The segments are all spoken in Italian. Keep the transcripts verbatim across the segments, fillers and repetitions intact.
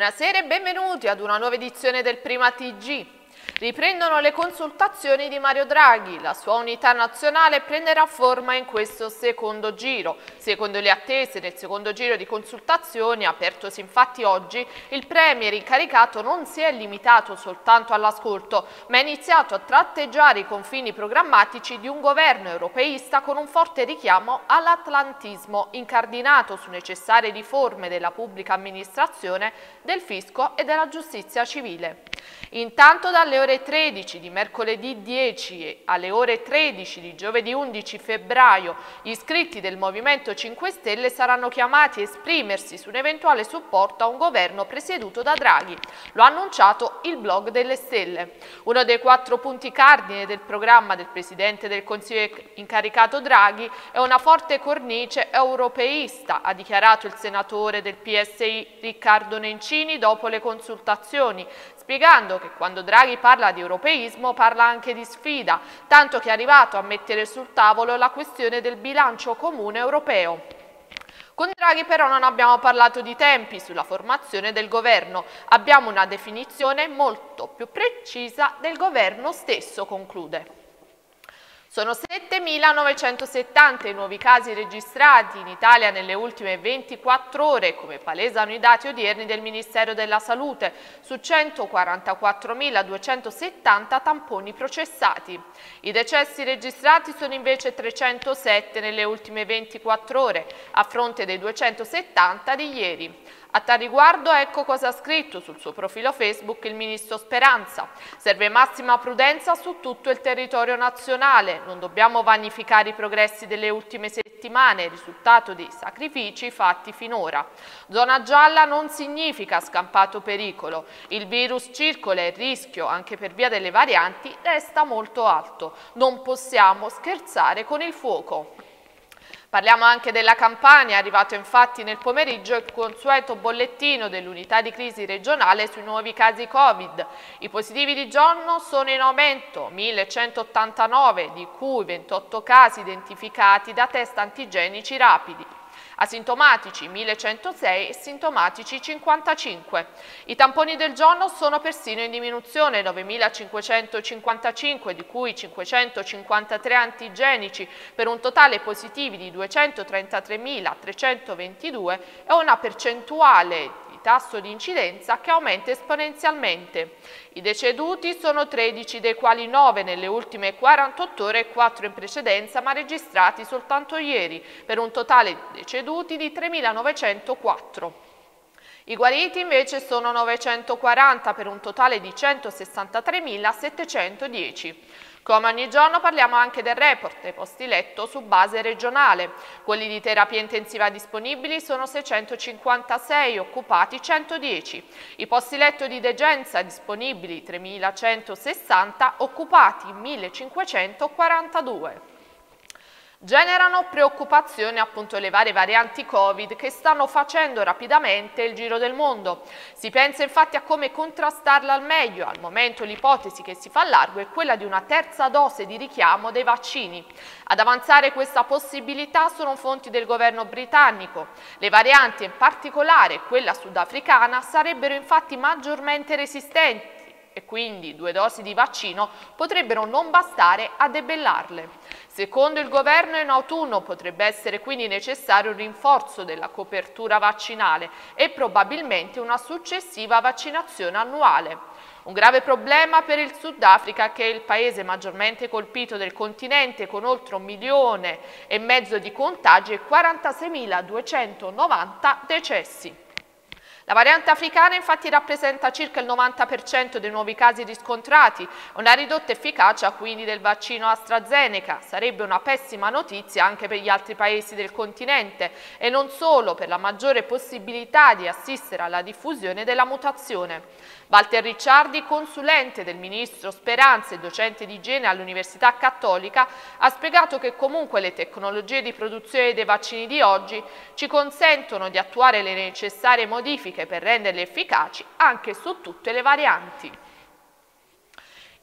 Buonasera e benvenuti ad una nuova edizione del Prima T G. Riprendono le consultazioni di Mario Draghi, la sua unità nazionale prenderà forma in questo secondo giro. Secondo le attese del secondo giro di consultazioni, apertosi infatti oggi, il Premier incaricato non si è limitato soltanto all'ascolto, ma ha iniziato a tratteggiare i confini programmatici di un governo europeista con un forte richiamo all'atlantismo, incardinato su necessarie riforme della pubblica amministrazione, del fisco e della giustizia civile. Intanto dalle ore tredici di mercoledì dieci alle ore tredici di giovedì undici febbraio gli iscritti del Movimento cinque Stelle saranno chiamati a esprimersi su un eventuale supporto a un governo presieduto da Draghi. Lo ha annunciato il blog delle Stelle. Uno dei quattro punti cardine del programma del Presidente del Consiglio incaricato Draghi è una forte cornice europeista, ha dichiarato il senatore del P S I Riccardo Nencini dopo le consultazioni, spiegando che quando Draghi parla di europeismo parla anche di sfida, tanto che è arrivato a mettere sul tavolo la questione del bilancio comune europeo. Con Draghi però non abbiamo parlato di tempi sulla formazione del governo, abbiamo una definizione molto più precisa del governo stesso, conclude. Sono settemilanovecentossettanta i nuovi casi registrati in Italia nelle ultime ventiquattro ore, come palesano i dati odierni del Ministero della Salute, su centoquarantaquattromiladuecentosettanta tamponi processati. I decessi registrati sono invece trecentosette nelle ultime ventiquattro ore, a fronte dei duecentosettanta di ieri. A tal riguardo ecco cosa ha scritto sul suo profilo Facebook il ministro Speranza. Serve massima prudenza su tutto il territorio nazionale, non dobbiamo vanificare i progressi delle ultime settimane, risultato dei sacrifici fatti finora. Zona gialla non significa scampato pericolo, il virus circola e il rischio, anche per via delle varianti, resta molto alto. Non possiamo scherzare con il fuoco. Parliamo anche della Campania, è arrivato infatti nel pomeriggio il consueto bollettino dell'unità di crisi regionale sui nuovi casi Covid. I positivi di giorno sono in aumento, millecentottantanove, di cui ventotto casi identificati da test antigenici rapidi. Asintomatici millecentosei e sintomatici cinquantacinque. I tamponi del giorno sono persino in diminuzione, novemilacinquecentocinquantacinque, di cui cinquecentocinquantatré antigenici per un totale positivi di duecentotrentatremilatrecentoventidue e una percentuale di tasso di incidenza che aumenta esponenzialmente. I deceduti sono tredici, dei quali nove nelle ultime quarantotto ore e quattro in precedenza, ma registrati soltanto ieri, per un totale di deceduti di tremilanovecentoquattro. I guariti invece sono novecentoquaranta per un totale di centosessantatremilasettecentodieci. Come ogni giorno parliamo anche del report dei posti letto su base regionale. Quelli di terapia intensiva disponibili sono seicentocinquantasei, occupati centodieci. I posti letto di degenza disponibili tremilacentosessanta, occupati millecinquecentoquarantadue. Generano preoccupazione appunto le varie varianti Covid che stanno facendo rapidamente il giro del mondo. Si pensa infatti a come contrastarla al meglio. Al momento l'ipotesi che si fa largo è quella di una terza dose di richiamo dei vaccini. Ad avanzare questa possibilità sono fonti del governo britannico. Le varianti, in particolare quella sudafricana, sarebbero infatti maggiormente resistenti e quindi due dosi di vaccino potrebbero non bastare a debellarle. Secondo il governo in autunno potrebbe essere quindi necessario un rinforzo della copertura vaccinale e probabilmente una successiva vaccinazione annuale. Un grave problema per il Sudafrica, che è il paese maggiormente colpito del continente con oltre un milione e mezzo di contagi e quarantaseimiladuecentonovanta decessi. La variante africana infatti rappresenta circa il novanta per cento dei nuovi casi riscontrati, una ridotta efficacia quindi del vaccino AstraZeneca. Sarebbe una pessima notizia anche per gli altri paesi del continente e non solo per la maggiore possibilità di assistere alla diffusione della mutazione. Walter Ricciardi, consulente del ministro Speranza e docente di igiene all'Università Cattolica, ha spiegato che comunque le tecnologie di produzione dei vaccini di oggi ci consentono di attuare le necessarie modifiche per renderli efficaci anche su tutte le varianti.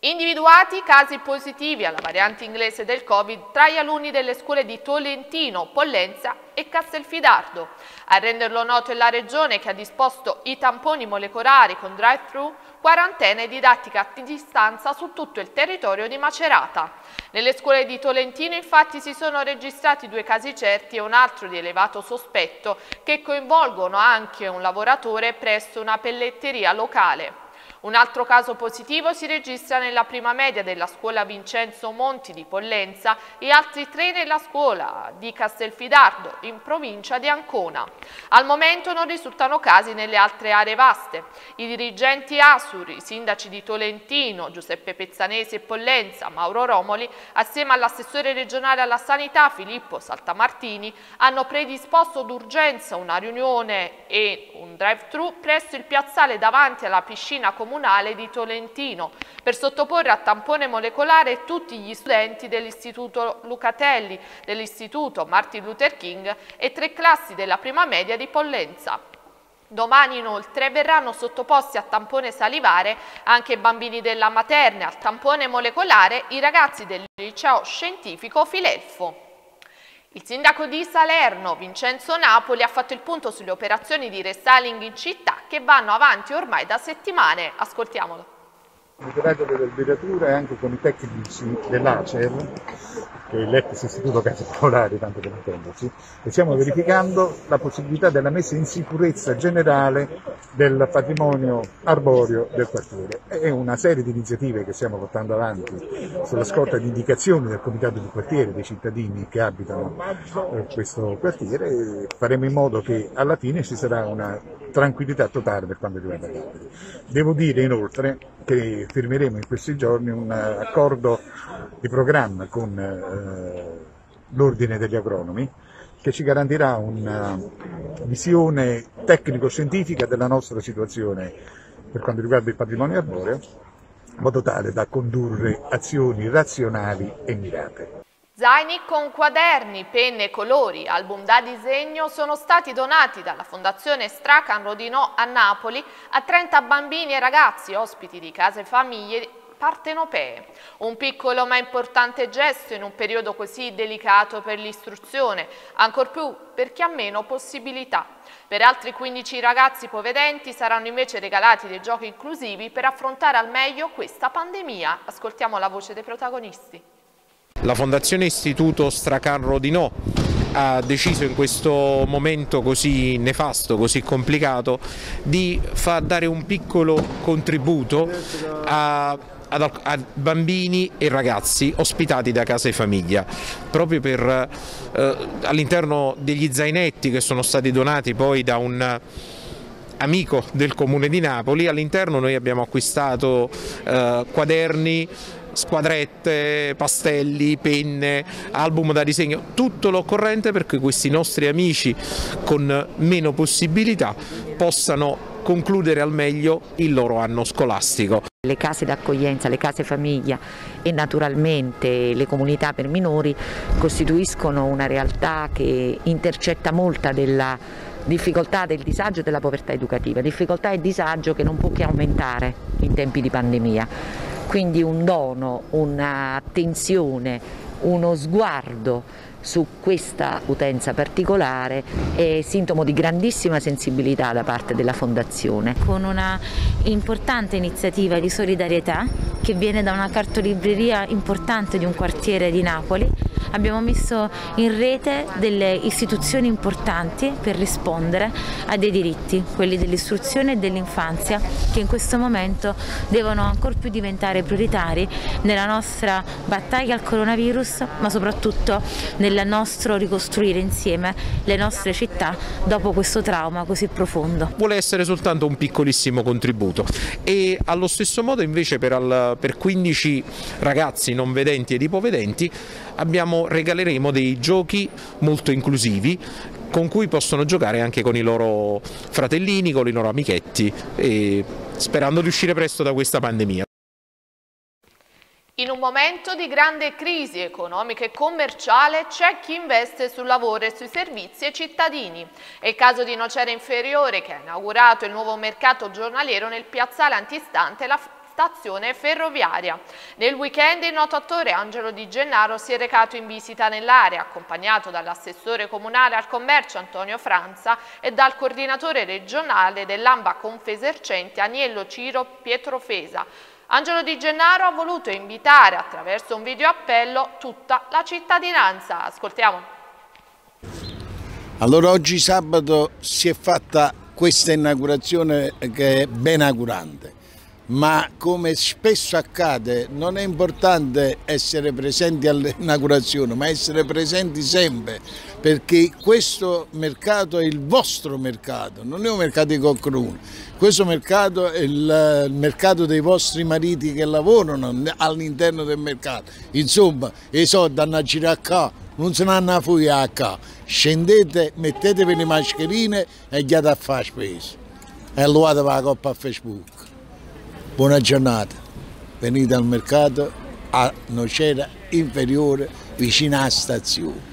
Individuati casi positivi alla variante inglese del Covid tra gli alunni delle scuole di Tolentino, Pollenza e Castelfidardo. A renderlo noto è la Regione che ha disposto i tamponi molecolari con drive-thru, quarantena e didattica a distanza su tutto il territorio di Macerata. Nelle scuole di Tolentino infatti si sono registrati due casi certi e un altro di elevato sospetto che coinvolgono anche un lavoratore presso una pelletteria locale. Un altro caso positivo si registra nella prima media della scuola Vincenzo Monti di Pollenza e altri tre nella scuola di Castelfidardo in provincia di Ancona. Al momento non risultano casi nelle altre aree vaste. I dirigenti Asuri, i sindaci di Tolentino, Giuseppe Pezzanesi e Pollenza, Mauro Romoli, assieme all'assessore regionale alla sanità Filippo Saltamartini, hanno predisposto d'urgenza una riunione e un drive-thru presso il piazzale davanti alla piscina comunale comunale di Tolentino per sottoporre a tampone molecolare tutti gli studenti dell'Istituto Lucatelli, dell'Istituto Martin Luther King e tre classi della prima media di Pollenza. Domani inoltre verranno sottoposti a tampone salivare anche i bambini della materna, al tampone molecolare i ragazzi del liceo scientifico Filelfo. Il sindaco di Salerno, Vincenzo Napoli, ha fatto il punto sulle operazioni di restyling in città che vanno avanti ormai da settimane. Ascoltiamolo. Monitoraggio delle alberature anche con i tecnici dell'Acer, che è l'ex istituto Case Popolari, tanto per intenderci, e stiamo verificando la possibilità della messa in sicurezza generale del patrimonio arboreo del quartiere. È una serie di iniziative che stiamo portando avanti sulla scorta di indicazioni del comitato di quartiere, dei cittadini che abitano questo quartiere, e faremo in modo che alla fine ci sarà una tranquillità totale per quanto riguarda gli alberi. Devo dire inoltre che firmeremo in questi giorni un accordo di programma con eh, l'Ordine degli Agronomi che ci garantirà una visione tecnico-scientifica della nostra situazione per quanto riguarda il patrimonio arboreo, in modo tale da condurre azioni razionali e mirate. Zaini con quaderni, penne e colori, album da disegno sono stati donati dalla Fondazione Strachan Rodinò a Napoli a trenta bambini e ragazzi ospiti di case e famiglie partenopee. Un piccolo ma importante gesto in un periodo così delicato per l'istruzione, ancor più per chi ha meno possibilità. Per altri quindici ragazzi povedenti saranno invece regalati dei giochi inclusivi per affrontare al meglio questa pandemia. Ascoltiamo la voce dei protagonisti. La Fondazione Istituto Strachan Rodinò ha deciso in questo momento così nefasto, così complicato, di far dare un piccolo contributo a, a, a bambini e ragazzi ospitati da Casa e Famiglia, proprio per eh, all'interno degli zainetti che sono stati donati poi da un amico del Comune di Napoli. All'interno noi abbiamo acquistato eh, quaderni, squadrette, pastelli, penne, album da disegno, tutto l'occorrente perché questi nostri amici con meno possibilità possano concludere al meglio il loro anno scolastico. Le case d'accoglienza, le case famiglia e naturalmente le comunità per minori costituiscono una realtà che intercetta molta della difficoltà, del disagio e della povertà educativa, difficoltà e disagio che non può che aumentare in tempi di pandemia. Quindi un dono, un'attenzione, uno sguardo su questa utenza particolare è sintomo di grandissima sensibilità da parte della Fondazione. Con una importante iniziativa di solidarietà che viene da una cartolibreria importante di un quartiere di Napoli, abbiamo messo in rete delle istituzioni importanti per rispondere a dei diritti, quelli dell'istruzione e dell'infanzia, che in questo momento devono ancor più diventare prioritari nella nostra battaglia al coronavirus, ma soprattutto nel nostro ricostruire insieme le nostre città dopo questo trauma così profondo. Vuole essere soltanto un piccolissimo contributo e allo stesso modo invece per, al, per quindici ragazzi non vedenti ed ipovedenti abbiamo, regaleremo dei giochi molto inclusivi con cui possono giocare anche con i loro fratellini, con i loro amichetti, e sperando di uscire presto da questa pandemia. In un momento di grande crisi economica e commerciale c'è chi investe sul lavoro e sui servizi ai cittadini. È il caso di Nocera Inferiore, che ha inaugurato il nuovo mercato giornaliero nel piazzale antistante la stazione ferroviaria. Nel weekend il noto attore Angelo Di Gennaro si è recato in visita nell'area, accompagnato dall'assessore comunale al commercio Antonio Franza e dal coordinatore regionale dell'ANBA Confesercenti Aniello Ciro Pietrofesa. Angelo Di Gennaro ha voluto invitare attraverso un video appello tutta la cittadinanza. Ascoltiamo. Allora, oggi sabato si è fatta questa inaugurazione che è ben augurante, ma come spesso accade non è importante essere presenti all'inaugurazione, ma essere presenti sempre, perché questo mercato è il vostro mercato, non è un mercato di qualcuno, questo mercato è il mercato dei vostri mariti che lavorano all'interno del mercato. Insomma, i soldi hanno a girare qua, non se ne hanno a fuori a qua. Scendete, mettetevi le mascherine e andate a fare spesa. E allora la coppa a Facebook. Buona giornata, venite al mercato a Nocera Inferiore vicino alla stazione.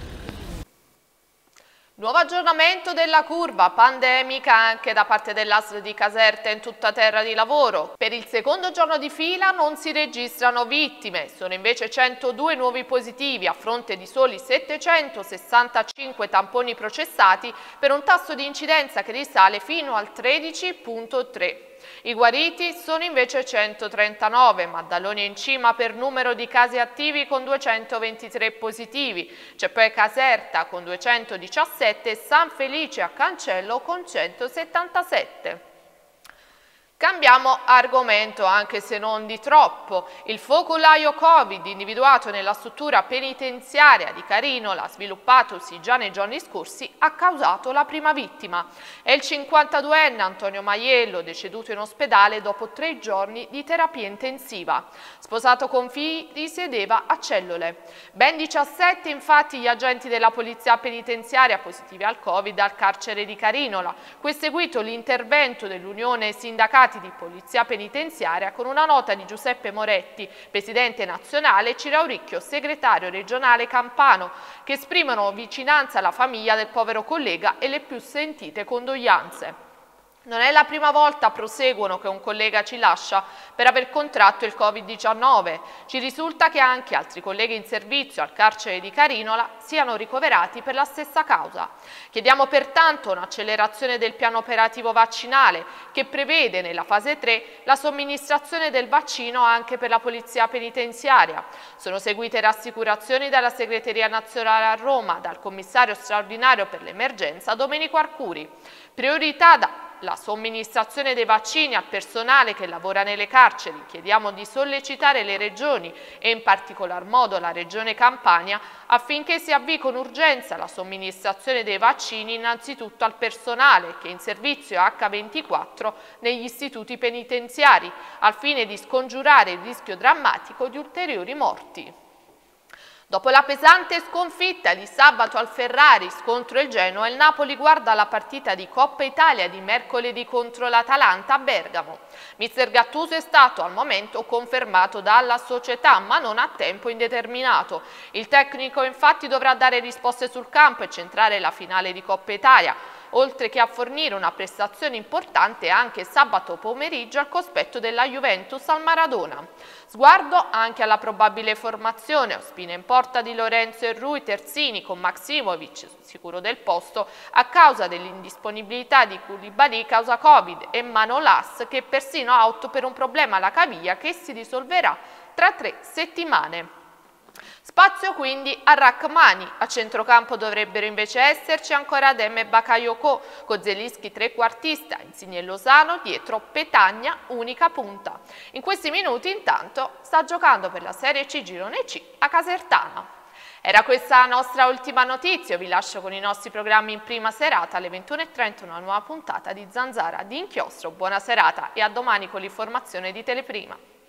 Nuovo aggiornamento della curva pandemica anche da parte dell'A S L di Caserta in tutta terra di lavoro. Per il secondo giorno di fila non si registrano vittime, sono invece centodue nuovi positivi a fronte di soli settecentosessantacinque tamponi processati per un tasso di incidenza che risale fino al tredici virgola tre. I guariti sono invece centotrentanove, Maddaloni è in cima per numero di casi attivi con duecentoventitré positivi, c'è poi Caserta con duecentodiciassette e San Felice a Cancello con centosettantasette. Cambiamo argomento, anche se non di troppo. Il focolaio Covid individuato nella struttura penitenziaria di Carinola, sviluppatosi già nei giorni scorsi, ha causato la prima vittima. È il cinquantaduenne Antonio Maiello, deceduto in ospedale dopo tre giorni di terapia intensiva. Sposato con figli, risiedeva a Cellole. Ben diciassette infatti gli agenti della polizia penitenziaria positivi al Covid al carcere di Carinola, cui è seguito l'intervento dell'Unione Sindacati di Polizia Penitenziaria con una nota di Giuseppe Moretti, presidente nazionale, e Cirauricchio, segretario regionale campano, che esprimono vicinanza alla famiglia del povero collega e le più sentite condoglianze. Non è la prima volta, proseguono, che un collega ci lascia per aver contratto il Covid diciannove. Ci risulta che anche altri colleghi in servizio al carcere di Carinola siano ricoverati per la stessa causa. Chiediamo pertanto un'accelerazione del piano operativo vaccinale che prevede nella fase tre la somministrazione del vaccino anche per la polizia penitenziaria. Sono seguite rassicurazioni dalla segreteria nazionale a Roma, dal commissario straordinario per l'emergenza Domenico Arcuri. Priorità da la somministrazione dei vaccini al personale che lavora nelle carceri. Chiediamo di sollecitare le regioni e in particolar modo la regione Campania affinché si avvii con urgenza la somministrazione dei vaccini innanzitutto al personale che è in servizio acca ventiquattro negli istituti penitenziari, al fine di scongiurare il rischio drammatico di ulteriori morti. Dopo la pesante sconfitta di sabato al Ferraris contro il Genoa, il Napoli guarda la partita di Coppa Italia di mercoledì contro l'Atalanta a Bergamo. Mister Gattuso è stato al momento confermato dalla società, ma non a tempo indeterminato. Il tecnico infatti dovrà dare risposte sul campo e centrare la finale di Coppa Italia, oltre che a fornire una prestazione importante anche sabato pomeriggio al cospetto della Juventus al Maradona. Sguardo anche alla probabile formazione: Ospina in porta di Lorenzo e Rui, terzini con Maksimovic sicuro del posto a causa dell'indisponibilità di Koulibaly causa Covid e Manolas che è persino out per un problema alla caviglia che si risolverà tra tre settimane. Spazio quindi a Rachmani, a centrocampo dovrebbero invece esserci ancora Adem e Bakayoko, con Zelinski trequartista, Insigne e Lozano, dietro Petagna, unica punta. In questi minuti intanto sta giocando per la Serie C Girone C a Casertana. Era questa la nostra ultima notizia, io vi lascio con i nostri programmi in prima serata alle ventuno e trenta una nuova puntata di Zanzara di Inchiostro. Buona serata e a domani con l'informazione di Teleprima.